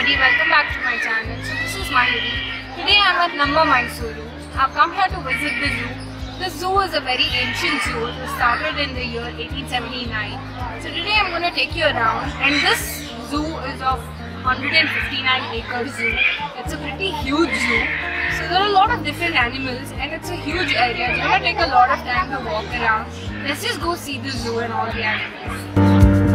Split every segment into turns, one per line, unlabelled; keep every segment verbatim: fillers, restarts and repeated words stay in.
everybody, welcome back to my channel. So this is Mayuri. Today I am at Namma Mysore. I have come here to visit the zoo. The zoo is a very ancient zoo. It was started in the year eighteen seventy-nine. So today I am going to take you around, and this zoo is of one hundred fifty-nine acre zoo. It's a pretty huge zoo. So there are a lot of different animals and it's a huge area. It's going to take a lot of time to walk around. Let's just go see the zoo and all the animals.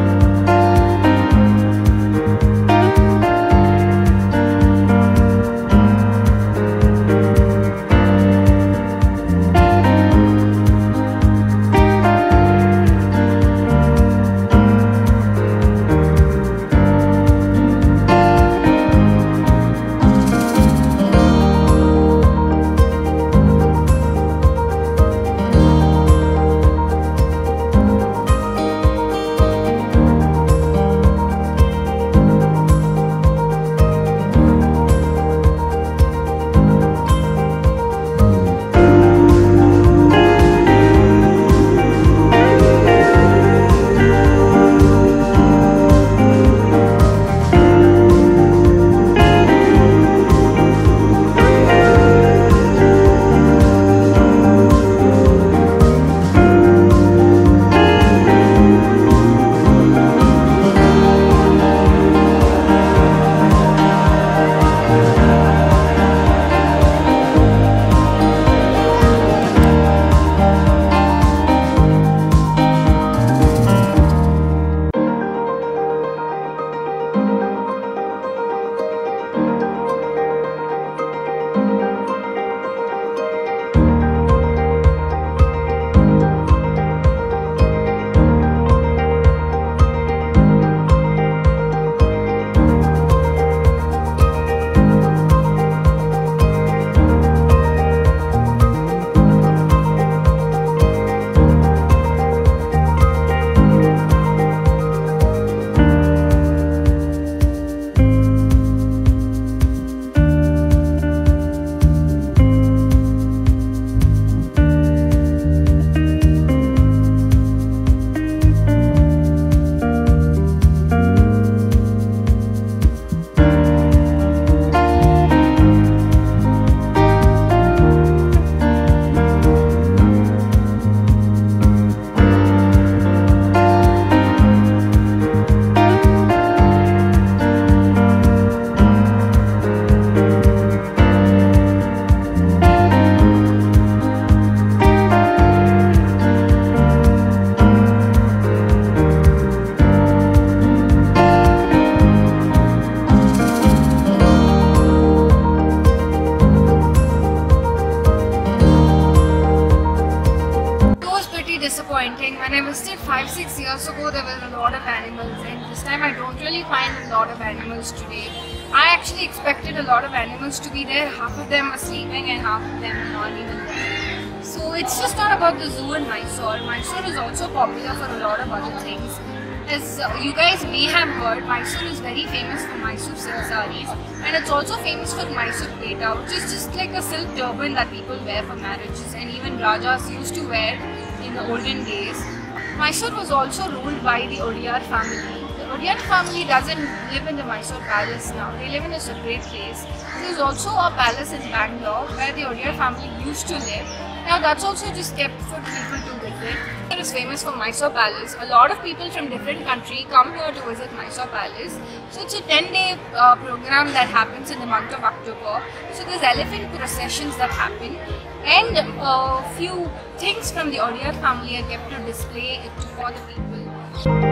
Disappointing. When I visited five six years ago, there were a lot of animals, and this time I don't really find a lot of animals today. I actually expected a lot of animals to be there. Half of them are sleeping and half of them are not even there. So it's just not about the zoo in Mysore. Mysore is also popular for a lot of other things. As uh, you guys may have heard, Mysore is very famous for Mysore silk sarees, and it's also famous for Mysore peta, which is just like a silk turban that people wear for marriages, and even Rajas used to wear in the olden days. Mysore was also ruled by the Odiyar family. The Odiyar family doesn't live in the Mysore palace now, they live in a separate place. There's also a palace in Bangalore where the Odiyar family used to live. Now that's also just kept for people to visit. It is famous for Mysore Palace. A lot of people from different countries come here to visit Mysore Palace. So it's a ten day uh, program that happens in the month of October. So there's elephant processions that happen, and a uh, few things from the Odiyar family are kept to display it for the people.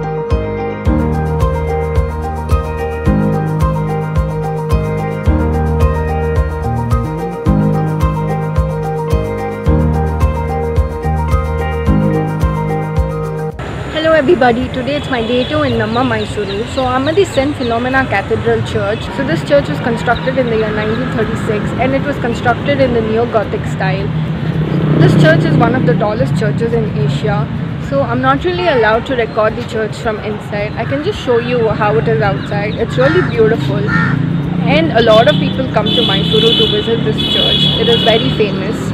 Hello everybody, today it's my day two in Namma Mysore. So I'm at the Saint Philomena Cathedral church. So this church was constructed in the year nineteen thirty-six, and it was constructed in the neo-Gothic style. This church is one of the tallest churches in Asia. So I'm not really allowed to record the church from inside. I can just show you how it is outside. It's really beautiful, and a lot of people come to Mysore to visit this church. It is very famous.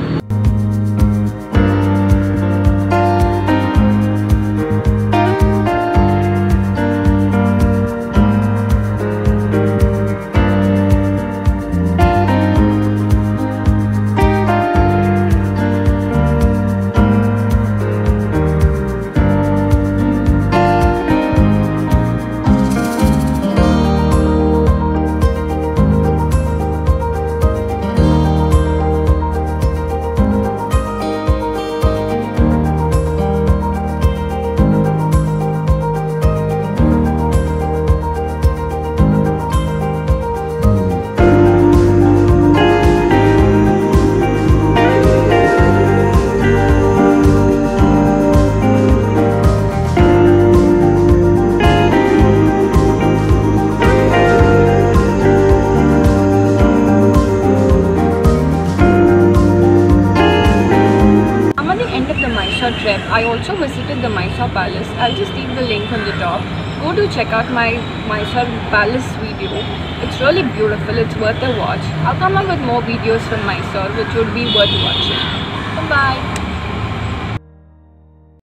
Mysore trip, I also visited the Mysore Palace. I'll just leave the link on the top. Go to check out my Mysore Palace video. It's really beautiful. It's worth a watch. I'll come up with more videos from Mysore which would be worth watching. Bye bye.